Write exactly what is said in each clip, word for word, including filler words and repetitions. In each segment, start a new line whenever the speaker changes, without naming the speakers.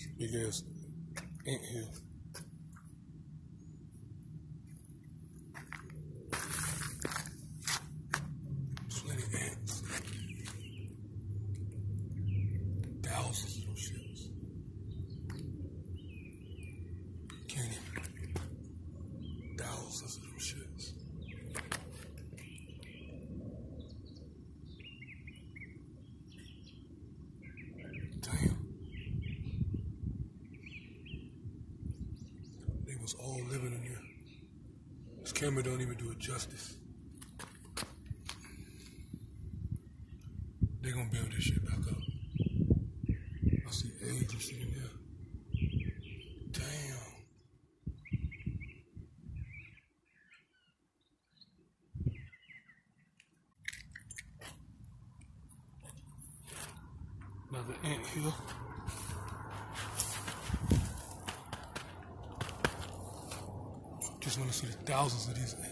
Big ass ant hill. Plenty of ants. Thousands of those shits. Can't even. Thousands of those shits. Damn. They was all living in there. This camera don't even do it justice. They gonna build this shit back up. I see agents sitting there. Damn. Another ant hill. Just want to see the thousands of these ants.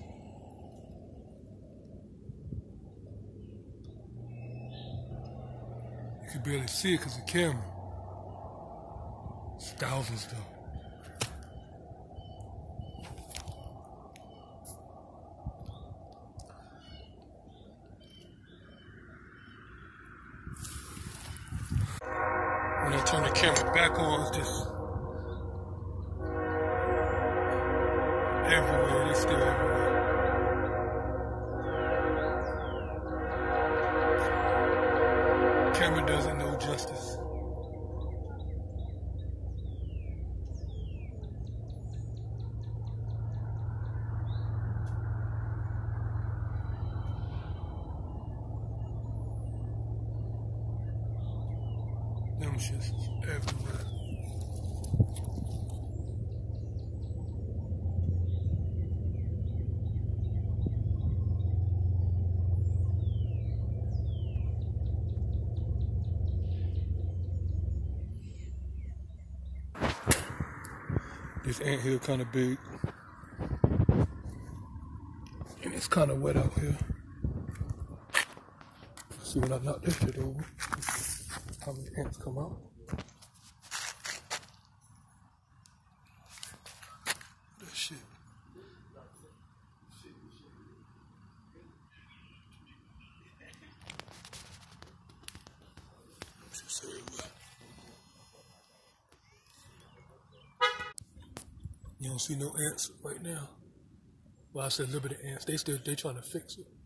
You can barely see it because of the camera. It's thousands though. When I turn the camera back on, it's just everywhere. It's still everywhere. Camera doesn't know justice. Them shits is everywhere. This anthill kind of big, and it's kind of wet out here. See when I knock this shit over, how many ants come out. That shit. Shit's everywhere. You don't see no ants right now. Well, I said limited ants. They still they trying to fix it.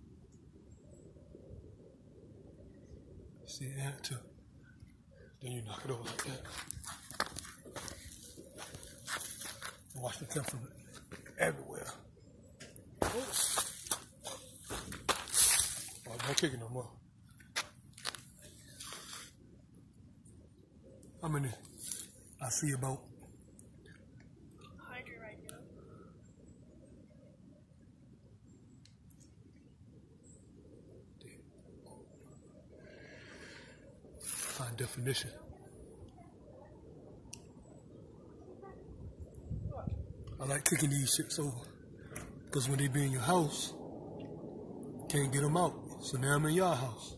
See an ant too. Then you knock it over like that. And watch it come from everywhere. Oh, I'm not kicking no more. How many? I see about fine definition. I like kicking these shits over because when they be in your house, can't get them out. So now I'm in your house.